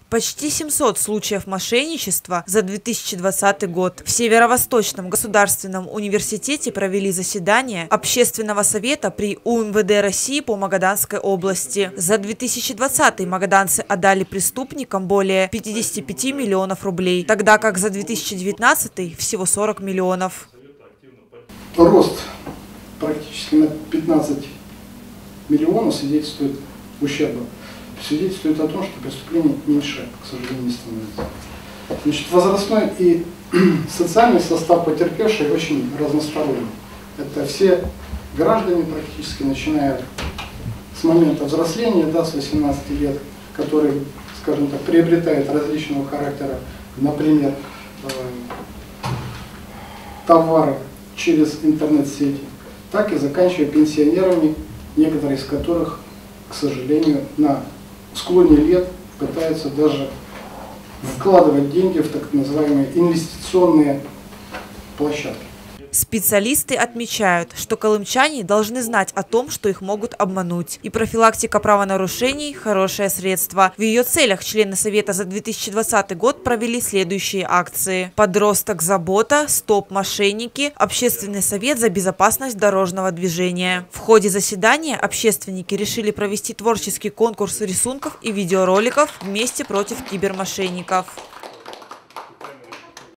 Почти 700 случаев мошенничества за 2020 год. В Северо-Восточном государственном университете провели заседание Общественного совета при УМВД России по Магаданской области. За 2020 магаданцы отдали преступникам более 55 миллионов рублей, тогда как за 2019 всего 40 миллионов. Рост практически на 15 миллионов свидетельствует ущерба. Свидетельствует о том, что преступление меньше, к сожалению, не становится. Значит, возрастной и социальный состав потерпевших очень разносторонний. Это все граждане практически, начиная с момента взросления, да, с 18 лет, которые, скажем так, приобретают различного характера, например, товары через интернет-сети, так и заканчивая пенсионерами, некоторые из которых, к сожалению, на склоне лет пытаются даже вкладывать деньги в так называемые инвестиционные площадки. Специалисты отмечают, что колымчане должны знать о том, что их могут обмануть. И профилактика правонарушений – хорошее средство. В ее целях члены Совета за 2020 год провели следующие акции. Подросток «Забота», «Стоп, мошенники», Общественный совет за безопасность дорожного движения. В ходе заседания общественники решили провести творческий конкурс рисунков и видеороликов «Вместе против кибермошенников».